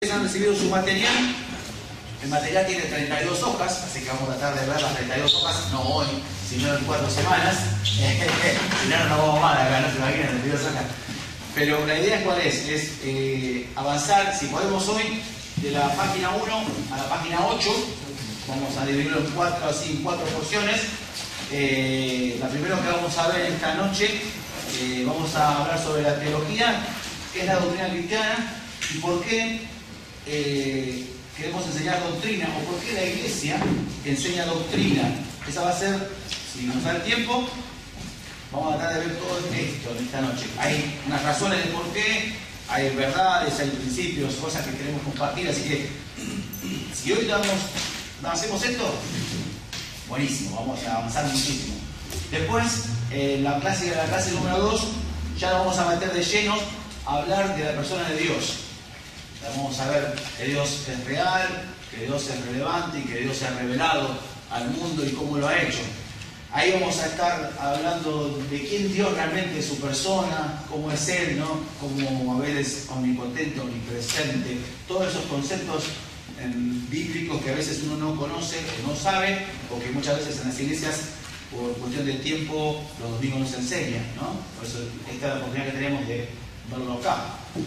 Han recibido su material. El material tiene 32 hojas, así que vamos a tratar de ver las 32 hojas, no hoy, sino en 4 semanas. Si no, no vamos mal acá, no se imaginan, 32 hojas. Pero la idea cuál es avanzar, si podemos hoy, de la página 1 a la página 8. Vamos a dividirlo en 4 porciones. La primera que vamos a ver esta noche, vamos a hablar sobre la teología, qué es la doctrina cristiana y por qué queremos enseñar doctrina, o por qué la iglesia enseña doctrina. Esa va a ser, si nos da el tiempo, vamos a tratar de ver todo esto en esta noche. Hay unas razones de por qué, hay verdades, hay principios, cosas que queremos compartir, así que si hoy hacemos esto, buenísimo, vamos a avanzar muchísimo. Después, la clase número 2, ya nos vamos a meter de lleno a hablar de la persona de Dios. Vamos a ver que Dios es real, que Dios es relevante y que Dios se ha revelado al mundo y cómo lo ha hecho. Ahí vamos a estar hablando de quién Dios realmente es, su persona, cómo es Él, ¿no? Cómo a veces omnipotente, omnipresente, todos esos conceptos bíblicos que a veces uno no conoce o no sabe, o que muchas veces en las iglesias, por cuestión de tiempo, los domingos nos enseñan, ¿no? Por eso esta es la oportunidad que tenemos de verlo acá.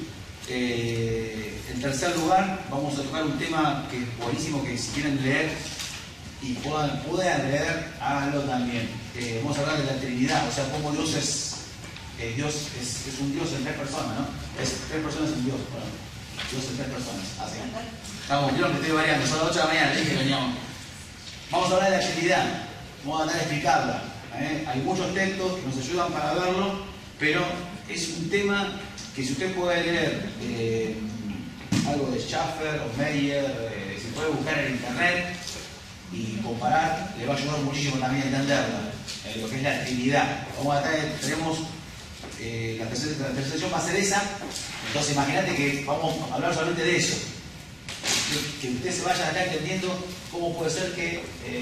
En tercer lugar, vamos a tocar un tema que es buenísimo, que si quieren leer y puedan leer, háganlo también. Vamos a hablar de la Trinidad, o sea, cómo Dios es un Dios en 3 personas, ¿no? Es 3 personas en Dios, bueno, Dios en 3 personas, así. Estamos, vieron que estoy variando, son las 8 de la mañana, dije que veníamos. Vamos a hablar de la Trinidad, vamos a tratar de explicarla. Hay muchos textos que nos ayudan para verlo, pero es un tema que si usted puede leer algo de Schaffer o Meyer, se puede buscar en internet y comparar, le va a ayudar muchísimo también a entenderla, lo que es la Trinidad. Vamos a tenemos la tercera sesión va a ser esa, entonces imagínate que vamos a hablar solamente de eso, que usted se vaya acá entendiendo cómo puede ser que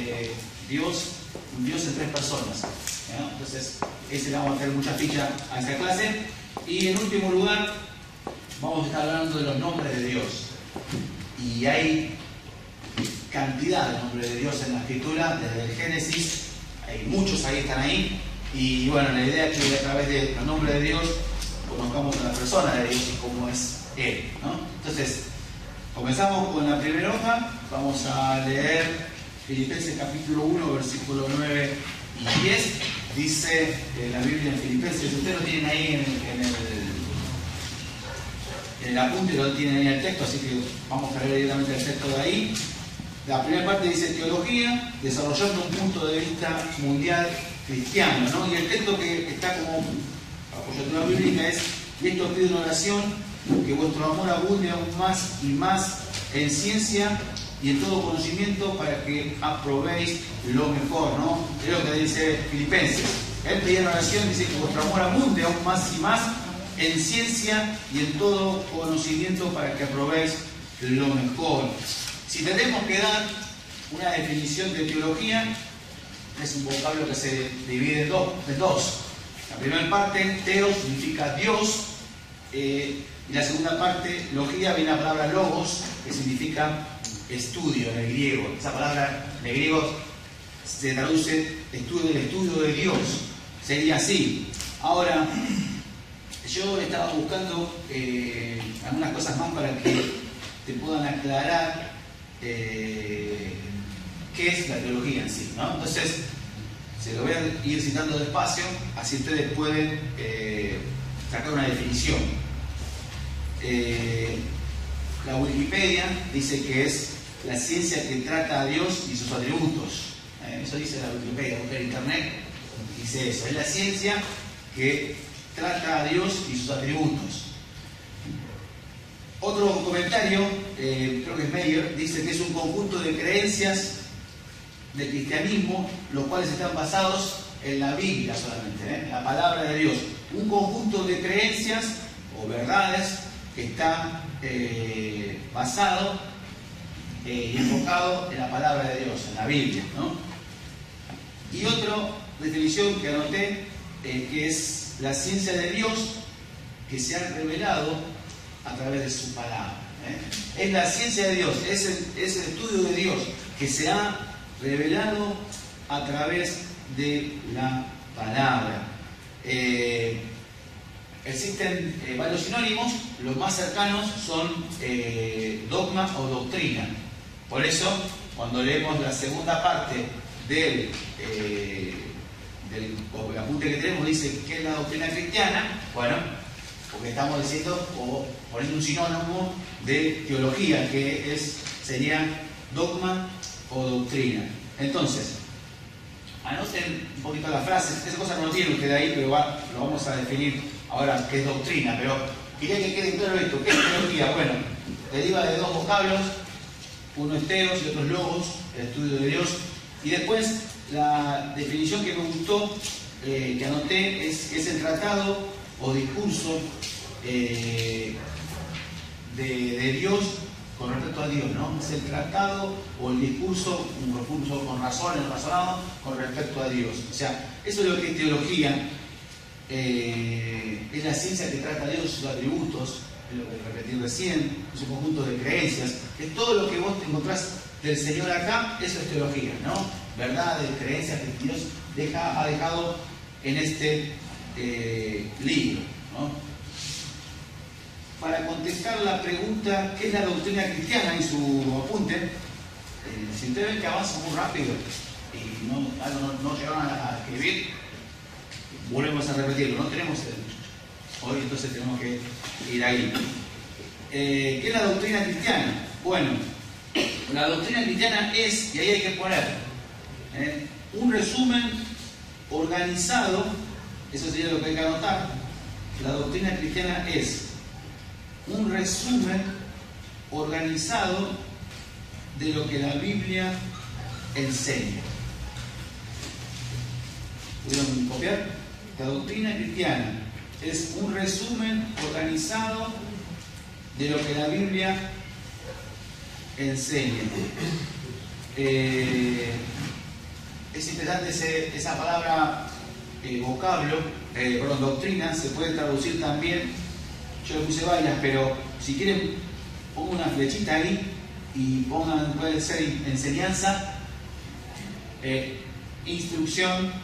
un Dios en 3 personas, ¿no? Entonces ese le vamos a hacer mucha ficha a esa clase. Y en último lugar, vamos a estar hablando de los nombres de Dios. Y hay cantidad de nombres de Dios en la Escritura, desde el Génesis, hay muchos ahí, están ahí. Y bueno, la idea es que a través de los nombres de Dios conozcamos a la persona de Dios y cómo es Él, ¿no? Entonces, comenzamos con la primera hoja, vamos a leer Filipenses capítulo 1, versículo 9 y 10. Dice la Biblia en Filipenses, ustedes lo tienen ahí en el apunte, lo tienen ahí el texto, así que vamos a leer directamente el texto de ahí. La primera parte dice teología, desarrollando un punto de vista mundial cristiano, ¿no? Y el texto que está como apoyatura bíblica es: y esto pido en oración, que vuestro amor abunde aún más y más en ciencia y en todo conocimiento, para que aprobéis lo mejor, ¿no? Es lo que dice Filipenses. Él pedía en oración, dice que vuestro amor abunde aún más y más en ciencia y en todo conocimiento, para que aprobéis lo mejor. Si tenemos que dar una definición de teología, es un vocablo que se divide en dos. La primera parte, teo, significa Dios, y la segunda parte, logía, viene la palabra logos, que significa estudio en el griego. Esa palabra en el griego se traduce el estudio de Dios. Sería así. Ahora, yo estaba buscando algunas cosas más para que te puedan aclarar qué es la teología en sí, ¿no? Entonces, se lo voy a ir citando despacio, así ustedes pueden sacar una definición. La Wikipedia dice que es la ciencia que trata a Dios y sus atributos. Eso dice la Wikipedia, buscar en internet, dice eso. Es la ciencia que trata a Dios y sus atributos. Otro comentario, creo que es Meyer, dice que es un conjunto de creencias del cristianismo, los cuales están basados en la Biblia solamente, en la palabra de Dios. Un conjunto de creencias o verdades que está basado y enfocado en la palabra de Dios, en la Biblia, ¿no? Y otra definición que anoté, que es la ciencia de Dios que se ha revelado a través de su palabra. Es la ciencia de Dios, es el estudio de Dios que se ha revelado a través de la palabra. Existen varios sinónimos, los más cercanos son dogma o doctrina. Por eso, cuando leemos la segunda parte del apunte que tenemos, dice ¿qué es la doctrina cristiana? Bueno, porque estamos diciendo o poniendo un sinónimo de teología, que sería dogma o doctrina. Entonces, anoten un poquito las frases. Esa cosa no lo tiene usted ahí, pero lo vamos a definir ahora qué es doctrina. Pero quería que quede claro esto. ¿Qué es teología? Bueno, deriva de dos vocablos, uno es teos y otro es logos, el estudio de Dios. Y después la definición que me gustó, que anoté, es el tratado o discurso de Dios con respecto a Dios, ¿no? Es el tratado o el discurso con razones, razonado con respecto a Dios. O sea, eso es lo que es teología. Es la ciencia que trata a Dios, sus atributos, es lo que repetí recién, es un conjunto de creencias. Es todo lo que vos te encontrás del Señor acá, eso es teología, ¿no? Verdades, creencias que Dios ha dejado en este libro, ¿no? Para contestar la pregunta, ¿qué es la doctrina cristiana? En su apunte, si ustedes ven que avanza muy rápido y no llegaron a escribir, volvemos a repetirlo, no tenemos hoy, entonces tenemos que ir ahí. ¿Qué es la doctrina cristiana? Bueno, la doctrina cristiana es, y ahí hay que poner, un resumen organizado, eso sería lo que hay que anotar. La doctrina cristiana es un resumen organizado de lo que la Biblia enseña. ¿Pudieron copiar? La doctrina cristiana es un resumen organizado de lo que la Biblia enseña. Es interesante esa palabra doctrina, se puede traducir también. Yo le puse varias, pero si quieren pongo una flechita ahí y puede ser enseñanza, instrucción,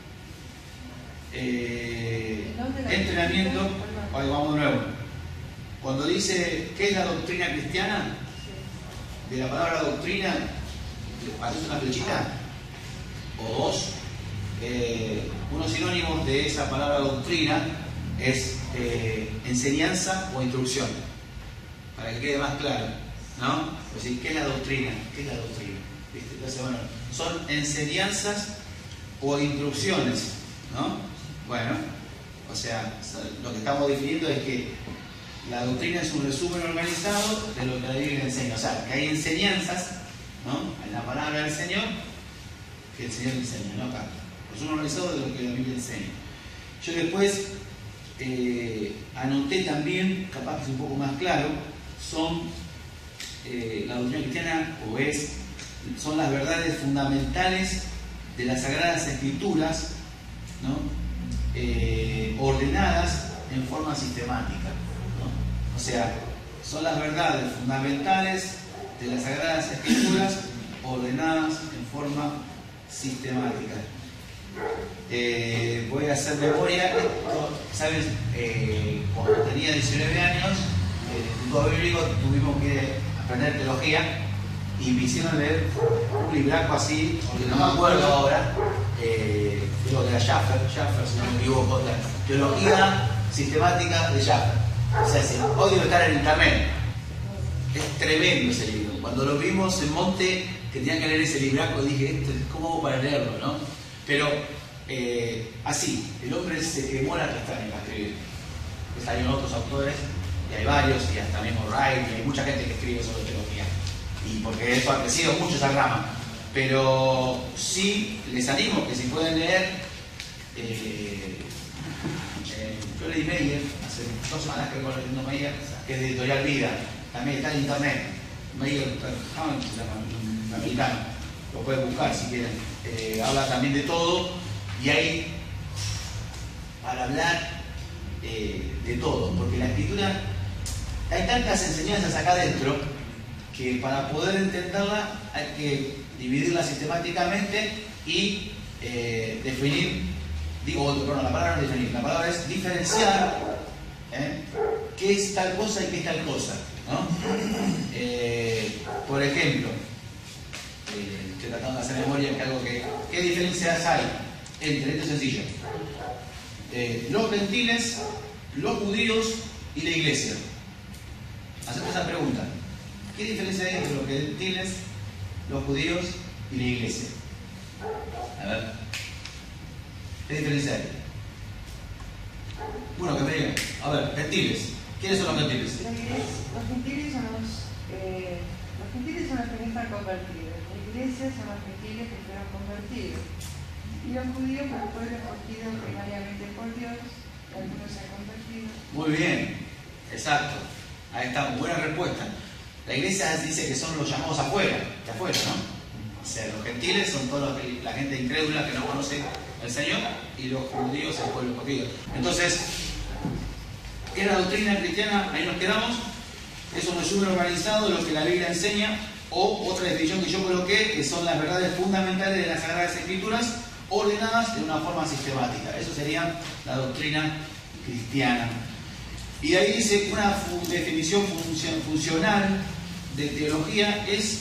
entrenamiento. Ahí vamos de nuevo. Cuando dice ¿qué es la doctrina cristiana? De la palabra doctrina, ¿aparece una flechita? O dos. Unos sinónimos de esa palabra doctrina es enseñanza o instrucción, para que quede más claro, ¿no? Es decir, ¿qué es la doctrina? ¿Qué es la doctrina? ¿Viste? Entonces, bueno, son enseñanzas o instrucciones, ¿no? Bueno, o sea, lo que estamos definiendo es que la doctrina es un resumen organizado de lo que la Biblia enseña. O sea, que hay enseñanzas, ¿no? En la palabra del Señor, que el Señor enseña, ¿no? Acá. Resumen organizado de lo que la Biblia enseña. Yo después anoté también, capaz que es un poco más claro, son la doctrina cristiana son las verdades fundamentales de las Sagradas Escrituras, ¿no? Ordenadas en forma sistemática, ¿no? O sea, son las verdades fundamentales de las Sagradas Escrituras ordenadas en forma sistemática. Voy a hacer memoria. ¿Sabes? Cuando tenía 19 años, en el Instituto Bíblico tuvimos que aprender teología y me hicieron leer un libraco así, que no me acuerdo ahora, creo que era Schaffer, si no me equivoco, la teología sistemática de Schaffer. O sea, hoy debe estar en internet. Es tremendo ese libro. Cuando lo vimos en Monte, que tenían que leer ese libraco, dije, ¿cómo hago para leerlo, no? Pero así, el hombre se quemó la pestaña para escribir. Salieron otros autores, y hay varios, y hasta mismo Wright, y hay mucha gente que escribe sobre teología. Y porque eso ha crecido mucho esa rama. Pero sí, les animo que si pueden leer, yo leí Meyer, hace 2 semanas que vengo leyendo Meyer, que es de Editorial Vida, también está en internet. Meyer, un americano, lo pueden buscar si quieren. Habla también de todo, y hay para hablar de todo, porque la escritura hay tantas enseñanzas acá adentro que para poder entenderla hay que dividirla sistemáticamente y definir, la palabra no es definir, la palabra es diferenciar qué es tal cosa y qué es tal cosa, ¿no? Por ejemplo, estoy tratando de hacer memoria que algo ¿qué diferencias hay entre, esto es sencillo, los gentiles, los judíos y la iglesia? Hacemos esa pregunta. ¿Qué diferencia hay entre los gentiles, los judíos y la iglesia? A ver. ¿Qué diferencia hay? Bueno, que me digan. A ver, gentiles. ¿Quiénes son los gentiles? Los gentiles son los que no están convertidos. La iglesia son los gentiles que fueron convertidos. Y los judíos, pues, el pueblo escogido primariamente por Dios, algunos se han convertido. Muy bien, exacto. Ahí está, buena respuesta. La iglesia dice que son los llamados afuera, de afuera, ¿no? O sea, los gentiles son toda la gente incrédula que no conoce al Señor, y los judíos el pueblo escogido. Entonces, ¿qué es la doctrina cristiana? Ahí nos quedamos. Es un resumen organizado de lo que la Biblia enseña, o otra definición que yo coloqué, que son las verdades fundamentales de las Sagradas Escrituras, ordenadas de una forma sistemática. Eso sería la doctrina cristiana. Y de ahí dice que una definición funcional de teología es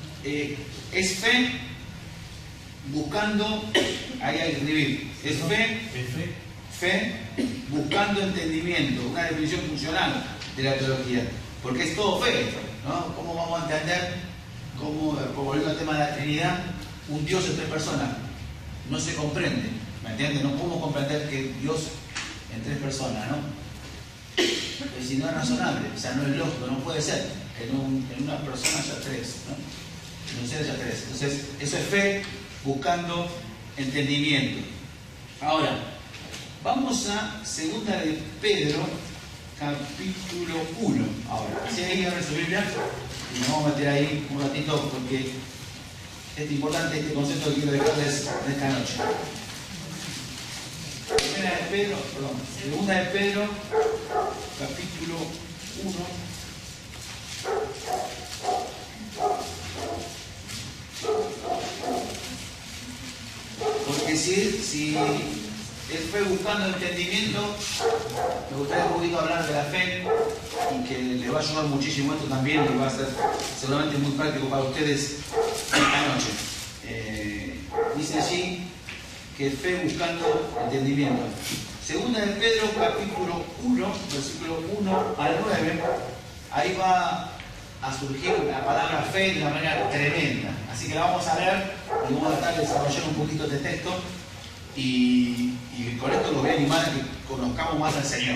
fe buscando, ahí hay que escribir, es fe buscando entendimiento, una definición funcional de la teología, porque es todo fe, ¿no? ¿Cómo vamos a entender, volviendo al tema de la Trinidad, un Dios en 3 personas? No se comprende, ¿me entiendes? No podemos comprender que Dios en 3 personas, ¿no? Pues si no es razonable, o sea, no es lógico, no puede ser que en una persona haya 3, ¿no? En un ser haya 3. Entonces, eso es fe buscando entendimiento. Ahora, vamos a 2 de Pedro, capítulo 1. Ahora, si ahí abre su Biblia, y nos vamos a meter ahí un ratito porque es importante este concepto que quiero dejarles en esta noche. 2 de Pedro, capítulo 1. Porque si es fe buscando entendimiento, me gustaría un poquito hablar de la fe, y que les va a ayudar muchísimo esto también, y va a ser seguramente muy práctico para ustedes esta noche. Dice allí que fe buscando entendimiento. 2 de Pedro, capítulo 1, versículo 1 al 9, ahí va a surgir la palabra fe de una manera tremenda. Así que la vamos a leer y vamos a tratar de desarrollar un poquito este texto, y con esto los voy a animar a que conozcamos más al Señor.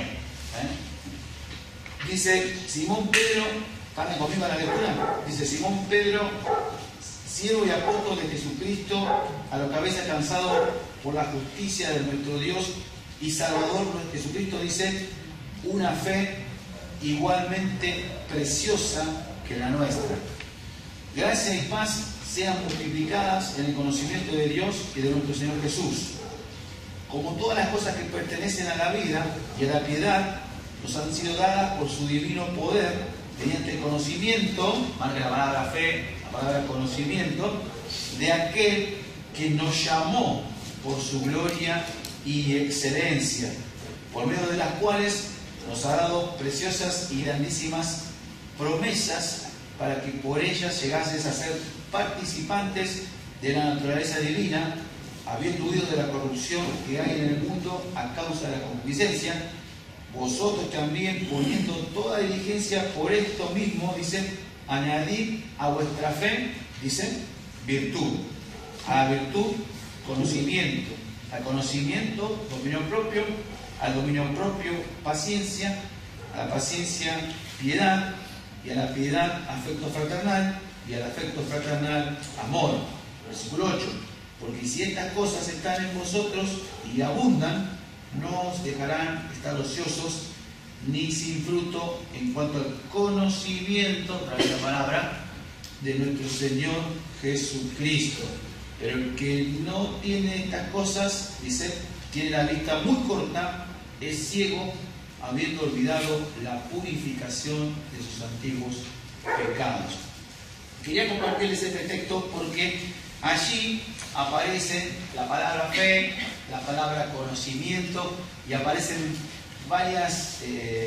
Dice Simón Pedro, ¿están conmigo en la lectura? Dice Simón Pedro, siervo y apóstol de Jesucristo, a lo que habéis alcanzado por la justicia de nuestro Dios y Salvador Jesucristo, dice, una fe igualmente preciosa que la nuestra. Gracia y paz sean multiplicadas en el conocimiento de Dios y de nuestro Señor Jesús. Como todas las cosas que pertenecen a la vida y a la piedad nos han sido dadas por su divino poder, mediante el conocimiento, marca la palabra fe, la palabra conocimiento, de aquel que nos llamó por su gloria y excelencia, por medio de las cuales nos ha dado preciosas y grandísimas promesas, para que por ellas llegases a ser participantes de la naturaleza divina, habiendo huido de la corrupción que hay en el mundo a causa de la concupiscencia, vosotros también, poniendo toda diligencia por esto mismo, dice, añadid a vuestra fe, dice, virtud, a la virtud, conocimiento, al conocimiento, dominio propio, al dominio propio, paciencia, a la paciencia, piedad, y a la piedad, afecto fraternal, y al afecto fraternal, amor. Versículo 8. Porque si estas cosas están en vosotros y abundan, no os dejarán estar ociosos ni sin fruto en cuanto al conocimiento, otra vez la palabra, de nuestro Señor Jesucristo. Pero el que no tiene estas cosas, dice, tiene la vista muy corta, es ciego, habiendo olvidado la purificación de sus antiguos pecados. Quería compartirles este texto porque allí aparece la palabra fe, la palabra conocimiento y aparecen varias,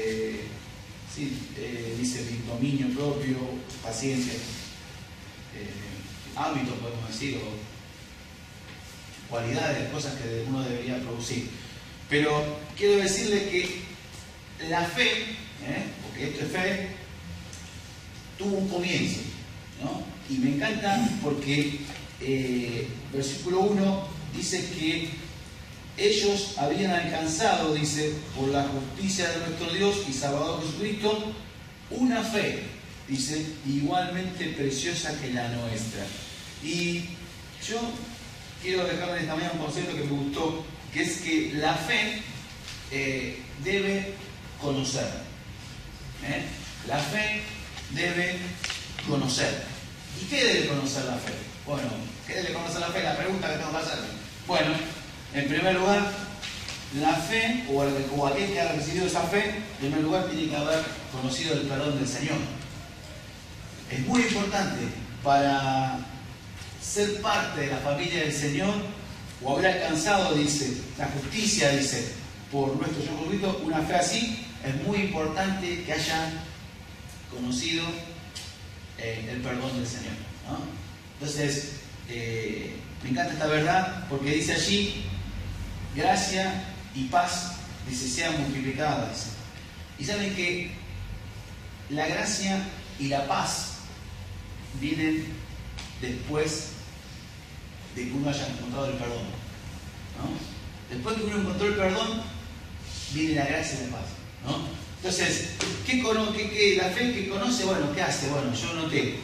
dice dominio propio, paciencia, hábitos podemos decir, o cualidades, cosas que uno debería producir. Pero quiero decirle que la fe, porque esto es fe, tuvo un comienzo, ¿no? Y me encanta porque versículo 1 dice que ellos habían alcanzado, dice, por la justicia de nuestro Dios y Salvador Jesucristo, una fe, dice, igualmente preciosa que la nuestra. Y yo quiero dejarles esta mañana un concepto que me gustó, que es que la fe debe conocer. La fe debe conocer. ¿Y qué debe conocer la fe? Bueno, ¿qué debe conocer la fe? La pregunta que tengo que hacer. Bueno, en primer lugar, la fe, o aquel que ha recibido esa fe, en primer lugar tiene que haber conocido el perdón del Señor. Es muy importante para ser parte de la familia del Señor, o haber alcanzado, dice, la justicia, dice, por nuestro Señor Jesucristo, una fe así, es muy importante que haya conocido el perdón del Señor, ¿no? Entonces, me encanta esta verdad, porque dice allí, gracia y paz, dice, sean multiplicadas. Y saben que la gracia y la paz vienen después de que uno haya encontrado el perdón, ¿no? Después de que uno encontró el perdón, viene la gracia y la paz, ¿no? Entonces, la fe que conoce, bueno, ¿qué hace? Bueno, yo noté.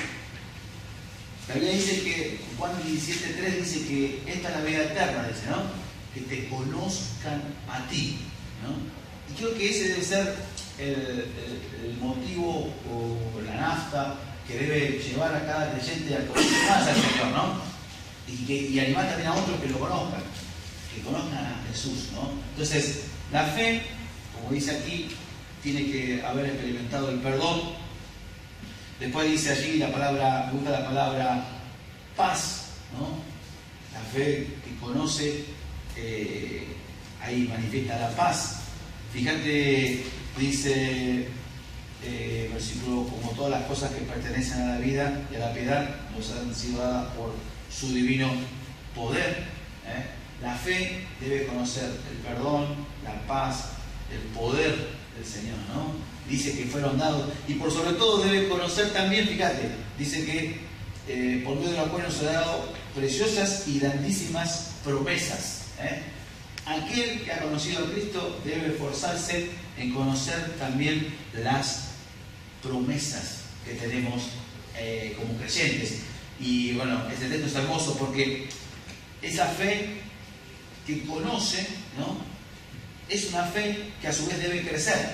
La Biblia dice que, Juan 17:3 dice que esta es la vida eterna, dice, ¿no? Que te conozcan a ti, ¿no? Y creo que ese debe ser el motivo o la nafta que debe llevar a cada creyente a conocer más al Señor, ¿no? Y animar también a otros que lo conozcan, que conozcan a Jesús, ¿no? Entonces, la fe, como dice aquí, tiene que haber experimentado el perdón. Después dice allí la palabra, me gusta la palabra paz, ¿no? La fe que conoce, ahí manifiesta la paz. Fíjate, dice versículo, como todas las cosas que pertenecen a la vida y a la piedad nos han sido dadas por su divino poder. La fe debe conocer el perdón, la paz, el poder del Señor, ¿no? Dice que fueron dados, y por sobre todo debe conocer también, fíjate, dice que por medio de los cuales nos ha dado preciosas y grandísimas promesas. Aquel que ha conocido a Cristo debe esforzarse en conocer también las promesas que tenemos como creyentes. Y bueno, este texto es hermoso porque esa fe que conoce, ¿no? Es una fe que a su vez debe crecer,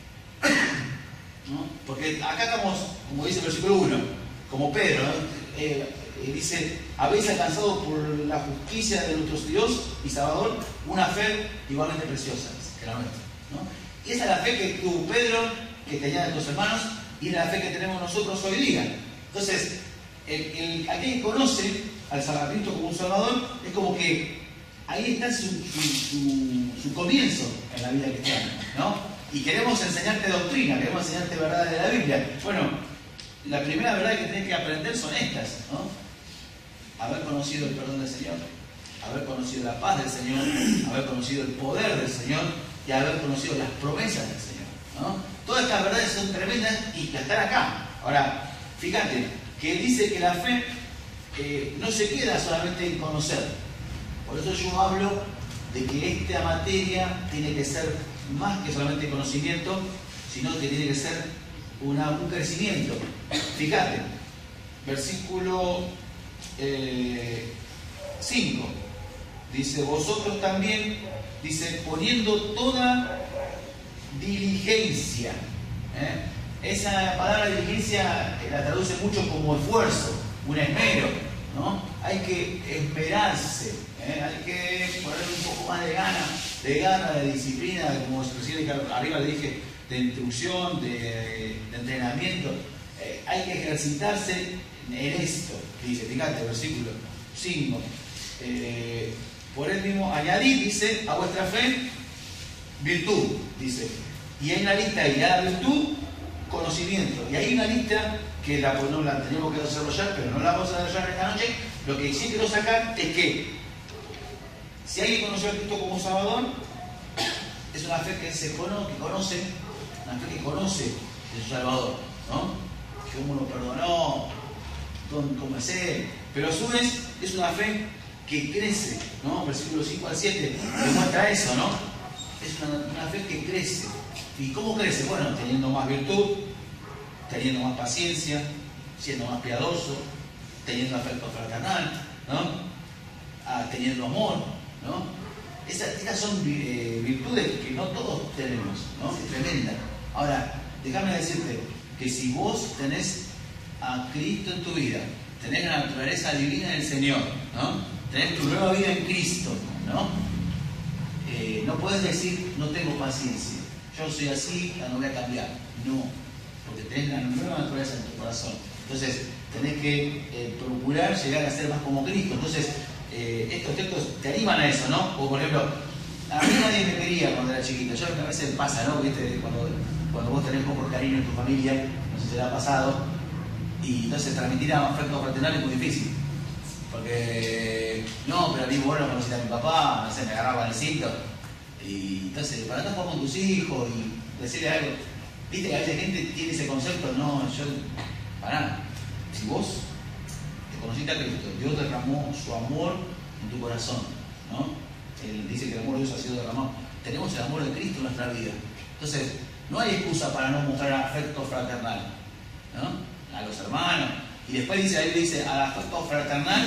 ¿no? Porque acá estamos, como dice el versículo 1, como Pedro, ¿no? Dice, habéis alcanzado por la justicia de nuestro Dios y Salvador una fe igualmente preciosa que la nuestra, ¿no? Y esa es la fe que tuvo Pedro, que tenía de tus hermanos, y es la fe que tenemos nosotros hoy día. Entonces, aquel que conoce al Salvador como un Salvador, es como que ahí está su comienzo en la vida cristiana, ¿no? Y queremos enseñarte doctrina, queremos enseñarte verdades de la Biblia. Bueno, la primera verdad que tienes que aprender son estas, ¿no? Haber conocido el perdón del Señor, haber conocido la paz del Señor, haber conocido el poder del Señor y haber conocido las promesas del Señor, ¿no? Todas estas verdades son tremendas y que están acá. Ahora, fíjate, que dice que la fe no se queda solamente en conocer. Por eso yo hablo de que esta materia tiene que ser más que solamente conocimiento, sino que tiene que ser un crecimiento. Fíjate, versículo 5, dice, vosotros también, dice, poniendo toda diligencia. Esa palabra diligencia la traduce mucho como esfuerzo, un esmero, ¿no? Hay que esmerarse, hay que poner un poco más de gana, de disciplina, como recién arriba le dije, de instrucción, de entrenamiento. Hay que ejercitarse en esto, dice, fíjate, versículo 5. Por él mismo añadid, dice, a vuestra fe virtud, dice. Y hay una lista ahí, a la virtud, conocimiento. Y hay una lista que no la tenemos que desarrollar, pero no la vamos a desarrollar esta noche. Lo que sí quiero sacar es que si alguien conoció a Cristo como Salvador, es una fe que conoce, una fe que conoce de su Salvador, ¿no? Cómo lo perdonó, cómo es él. Pero a su vez es una fe que crece, ¿no? Versículo 5 al 7 demuestra eso, ¿no? Es una fe que crece. ¿Y cómo crece? Bueno, teniendo más virtud, teniendo más paciencia, siendo más piadoso, teniendo afecto fraternal, ¿no? Teniendo amor, ¿no? Estas son virtudes que no todos tenemos, ¿no? Es tremenda. Ahora, déjame decirte que si vos tenés a Cristo en tu vida, tenés la naturaleza divina del Señor, ¿no? Tenés tu nueva vida en Cristo, ¿no? No puedes decir, no tengo paciencia, yo soy así, no voy a cambiar. No, porque tenés la nueva naturaleza en tu corazón. Entonces, tenés que procurar llegar a ser más como Cristo. Entonces, estos textos te animan a eso, ¿no? O por ejemplo, a mí nadie me quería cuando era chiquito. Yo a veces pasa, ¿no? ¿Viste? Cuando vos tenés poco cariño en tu familia, no sé si te ha pasado, y entonces transmitir afecto fraternal es muy difícil. Porque, no, pero a mí, bueno, conociste a mi papá, no sé, me agarraba el cinto. Y entonces, para andar con tus hijos y decirle algo, viste que a veces gente tiene ese concepto, no, yo, pará, si vos te conociste a Cristo, Dios derramó su amor en tu corazón, ¿no? Él dice que el amor de Dios ha sido derramado. Tenemos el amor de Cristo en nuestra vida. Entonces, no hay excusa para no mostrar afecto fraternal, ¿no? A los hermanos. Y después dice, ahí dice, al afecto fraternal,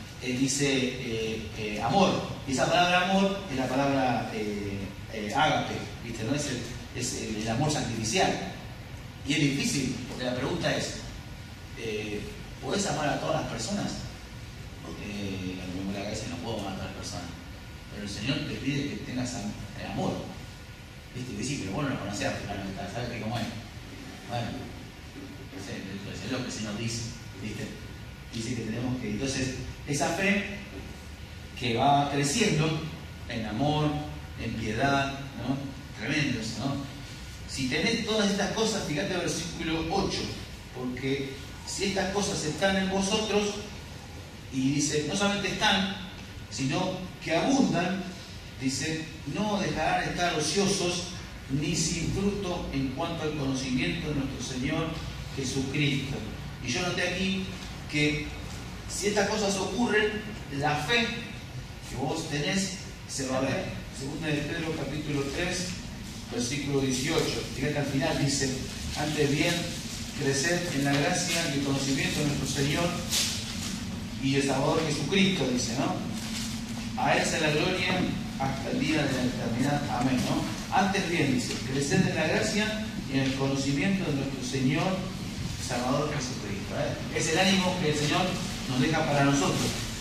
dice amor. Y esa palabra amor es la palabra ágape, ¿viste? ¿No? Es el amor sacrificial. Y es difícil, porque la pregunta es, ¿podés amar a todas las personas? Porque a lo mejor la cabeza no puedo amar a todas las personas. Pero el Señor te pide que tengas amor. ¿Viste? Y sí, pero vos no lo conocés, ¿sabes que cómo es? Bueno, es lo que el Señor dice, ¿viste? Dice que tenemos que... Entonces, esa fe que va creciendo en amor, en piedad, ¿no? Tremendo eso, ¿no? Si tenés todas estas cosas, fíjate el versículo 8, porque si estas cosas están en vosotros, y dice, no solamente están, sino que abundan, dice, no dejarán de estar ociosos ni sin fruto en cuanto al conocimiento de nuestro Señor Jesucristo. Y yo noté aquí que si estas cosas ocurren, la fe que vos tenés se va a ver. Segunda de Pedro capítulo 3, versículo 18. Fíjate al final dice, antes bien, crecer en la gracia y el conocimiento de nuestro Señor y el Salvador Jesucristo, dice, ¿no? A Él sea la gloria hasta el día de la eternidad. Amén, ¿no? Antes bien, dice, crecer en la gracia y en el conocimiento de nuestro Señor Salvador Jesucristo. Es el ánimo que el Señor nos deja para nosotros.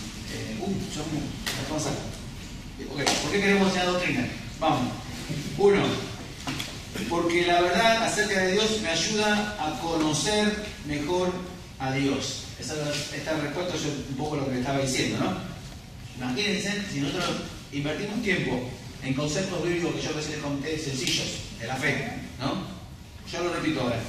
Okay. ¿Por qué queremos enseñar doctrina? Vamos. 1. Porque la verdad acerca de Dios me ayuda a conocer mejor a Dios. Esta respuesta es un poco lo que le estaba diciendo, ¿no? Imagínense si nosotros invertimos tiempo en conceptos bíblicos que yo recién les conté sencillos, de la fe, ¿no? Yo lo repito ahora.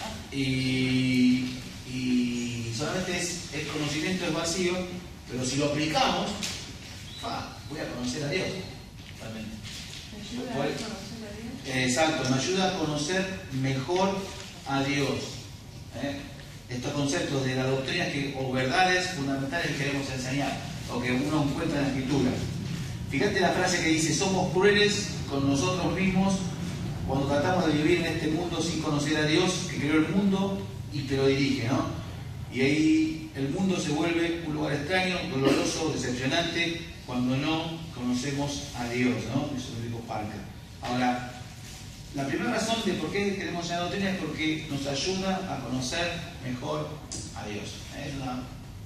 Y solamente el conocimiento es vacío, pero si lo aplicamos, voy a conocer a Dios. Realmente. ¿Me ayuda a conocer a Dios? Exacto, me ayuda a conocer mejor a Dios. Estos conceptos de la doctrina o verdades fundamentales que queremos enseñar, o que uno encuentra en la Escritura. Fíjate la frase que dice, somos crueles con nosotros mismos cuando tratamos de vivir en este mundo sin conocer a Dios, que creó el mundo y que lo dirige, ¿no? Y ahí el mundo se vuelve un lugar extraño, doloroso, decepcionante, cuando no conocemos a Dios, ¿no? Eso lo dijo Parker. Ahora, la primera razón de por qué queremos enseñar doctrina es porque nos ayuda a conocer mejor a Dios. Es una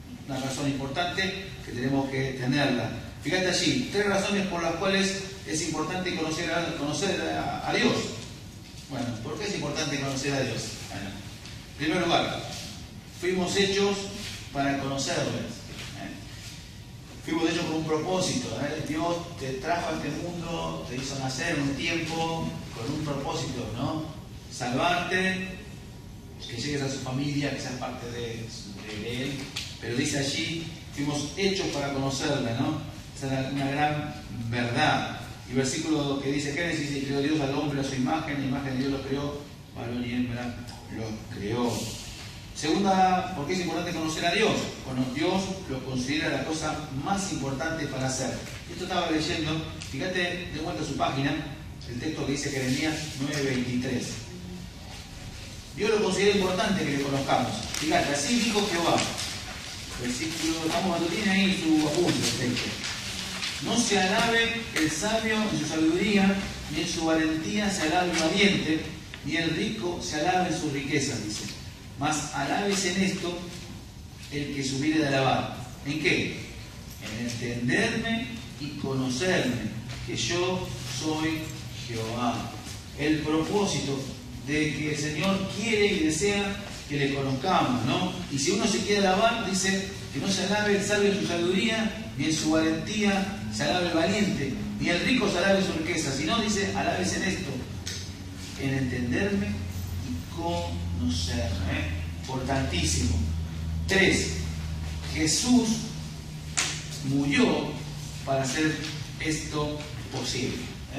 una razón importante que tenemos que tenerla. Fíjate allí, 3 razones por las cuales es importante conocer a Dios. Bueno, ¿por qué es importante conocer a Dios? Bueno, en primer lugar, fuimos hechos para conocerles. Fuimos hechos con un propósito. Dios te trajo a este mundo, te hizo nacer en un tiempo con un propósito, ¿no? Salvarte, que llegues a su familia, que seas parte de Él. Pero dice allí, fuimos hechos para conocerle, ¿no? Esa es una gran verdad. Y versículo que dice Génesis, y creó Dios al hombre a su imagen, la imagen de Dios lo creó, varón y hembra lo creó. Segunda, ¿por qué es importante conocer a Dios? Bueno, Dios lo considera la cosa más importante para hacer. Esto estaba leyendo, fíjate de vuelta a su página, el texto que dice Jeremías 9:23. Dios lo considera importante que le conozcamos. Fíjate, así dijo Jehová. Versículo, vamos, lo tiene ahí en su apunte el texto. No se alabe el sabio en su sabiduría, ni en su valentía se alabe el valiente, ni el rico se alabe en sus riquezas, dice. Mas alabes en esto el que se hubiere de alabar. ¿En qué? En entenderme y conocerme, que yo soy Jehová. El propósito de que el Señor quiere y desea que le conozcamos, ¿no? Y si uno se quiere alabar, dice que no se alabe el sabio en su sabiduría, ni en su valentía se alabe el valiente, ni el rico se alabe en su riqueza, sino dice, alabes en esto, en entenderme y conocerme. Importantísimo. 3. Jesús murió para hacer esto posible.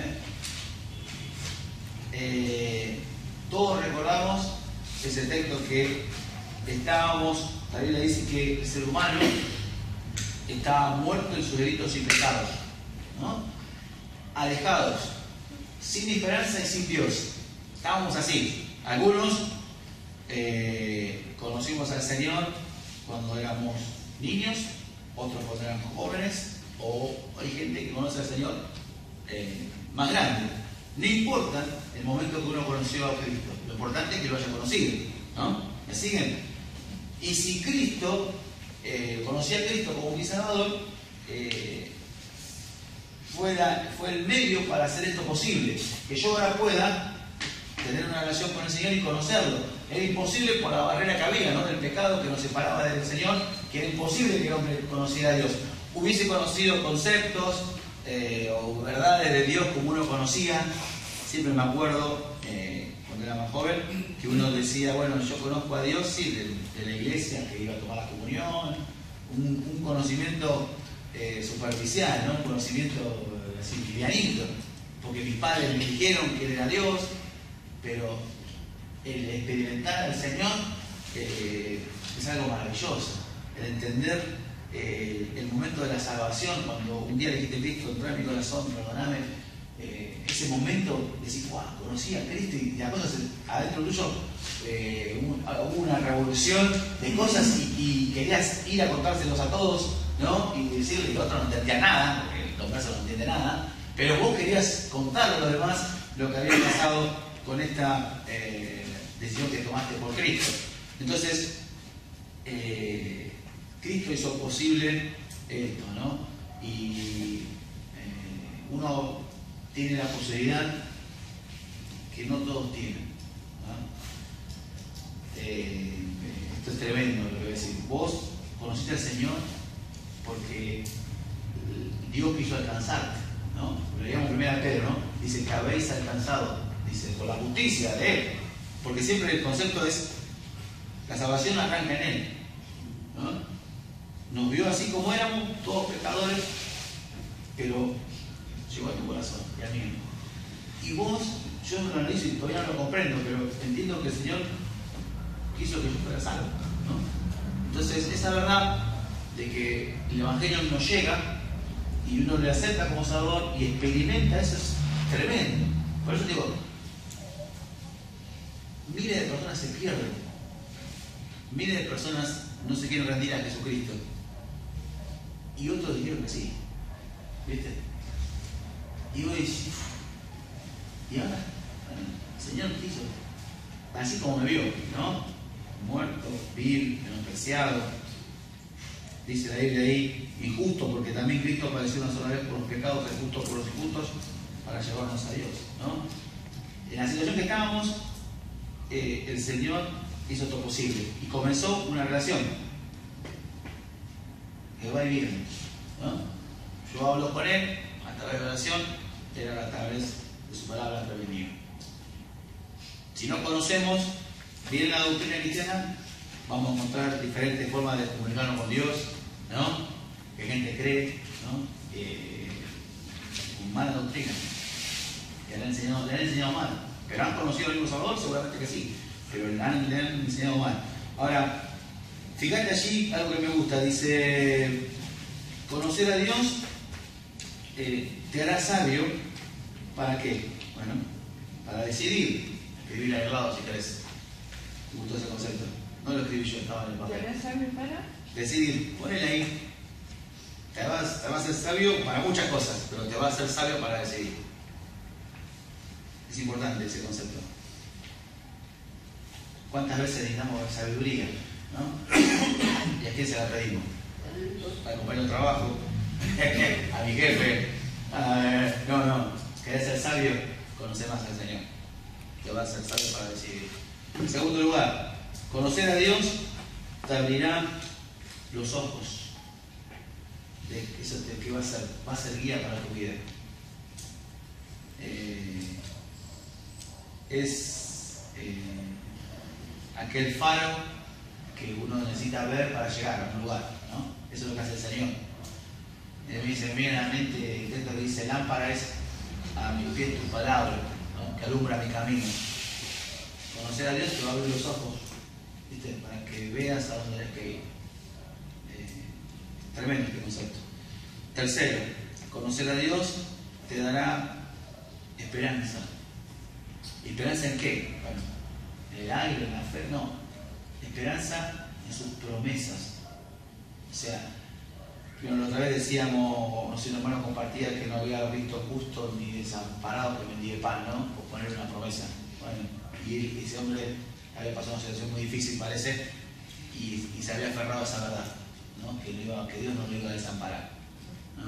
Todos recordamos ese texto que estábamos, la Biblia dice que el ser humano estaba muerto en sus delitos y pecados, ¿no? Alejados, sin esperanza y sin Dios. Estábamos así. Algunos conocimos al Señor cuando éramos niños, otros cuando éramos jóvenes, o hay gente que conoce al Señor más grande. No importa el momento que uno conoció a Cristo, lo importante es que lo haya conocido, ¿no? ¿Me siguen? Y si Cristo, conocía a Cristo como mi Salvador, fue el medio para hacer esto posible, que yo ahora pueda tener una relación con el Señor y conocerlo. Era imposible por la barrera que había, ¿no? Del pecado que nos separaba del Señor, que era imposible que el hombre conociera a Dios. Hubiese conocido conceptos o verdades de Dios como uno conocía. Siempre me acuerdo, cuando era más joven, que uno decía, bueno, yo conozco a Dios, sí, de la iglesia, que iba a tomar la comunión, un conocimiento superficial, ¿no? Un conocimiento así, livianito, porque mis padres me dijeron que Él era Dios, pero el experimentar al Señor es algo maravilloso. El entender el momento de la salvación, cuando un día le dijiste, Cristo, entró en mi corazón, perdóname, ese momento decís, wow, conocí a Cristo, y la cosa adentro tuyo hubo una revolución de cosas y querías ir a contárselos a todos, ¿no? Y decirle que otro no entendía nada, porque el hombre no entiende nada, pero vos querías contarle a los demás lo que había pasado con esta decisión que tomaste por Cristo. Entonces, Cristo hizo posible esto, ¿no? Y uno tiene la posibilidad que no todos tienen, ¿no? Esto es tremendo lo que voy a decir. Vos conociste al Señor porque Dios quiso alcanzarte, ¿no? Lo leíamos en 1 Pedro, ¿no? Dice que habéis alcanzado, dice, por la justicia de Él, porque siempre el concepto es la salvación arranca en Él, ¿no? Nos vio así como éramos, todos pecadores, pero llegó a tu corazón y a mí. Y vos, yo no lo analizo y todavía no lo comprendo, pero entiendo que el Señor quiso que yo fuera salvo, ¿no? Entonces, esa verdad de que el Evangelio nos llega y uno le acepta como Salvador y experimenta, eso es tremendo. Por eso digo, miles de personas se pierden, miles de personas no se quieren rendir a Jesucristo y otros dijeron que sí, ¿viste? Y vos decís, y ahora, bueno, el Señor quiso, así como me vio, ¿no? Muerto, vil, menospreciado, dice la Biblia ahí, injusto, porque también Cristo padeció una sola vez por los pecados, el justo por los injustos, para llevarnos a Dios, ¿no? En la situación que estábamos, el Señor hizo todo posible y comenzó una relación que va y viene, ¿no? Yo hablo con Él a través de la oración, Él a través de su palabra a través mío. Si no conocemos bien la doctrina cristiana, vamos a encontrar diferentes formas de comunicarnos con Dios, ¿no? Que gente cree, ¿no? Con mala doctrina. Que le han enseñado mal. ¿Pero han conocido al mismo Salvador? Seguramente que sí. Pero le han enseñado mal. Ahora, fíjate allí algo que me gusta. Dice, conocer a Dios te hará sabio. ¿Para qué? Bueno, para decidir. Escribir al lado si querés. ¿Te gustó ese concepto? No lo escribí yo, estaba en el papel. ¿Te hará sabio para? Decidir, ponele ahí. Te vas a ser sabio para muchas cosas, pero te va a ser sabio para decidir. Es importante ese concepto. ¿Cuántas veces necesitamos sabiduría? ¿No? ¿Y a quién se la pedimos? Al compañero de trabajo, a mi jefe. No. ¿Querés ser sabio? Conocer más al Señor. Te va a ser sabio para decidir. En segundo lugar, conocer a Dios te abrirá los ojos. Eso que va a ser guía para tu vida. Es aquel faro que uno necesita ver para llegar a un lugar, ¿no? Eso es lo que hace el Señor. Me dice, viene a la mente el texto que dice, lámpara es a mi pie tu palabra, ¿no? Que alumbra mi camino. Conocer a Dios te va a abrir los ojos, ¿viste? Para que veas a dónde tienes que ir. Tremendo este concepto. Tercero, conocer a Dios te dará esperanza. ¿Esperanza en qué? Bueno, en el aire, en la fe, no. Esperanza en sus promesas. O sea, la otra vez decíamos, no sé, un hermano compartía que no había visto justo ni desamparado que mendigue pan, ¿no? Por poner una promesa. Bueno, y ese hombre había pasado una situación muy difícil, parece, y se había aferrado a esa verdad, ¿no? Que Dios no lo iba a desamparar, ¿no?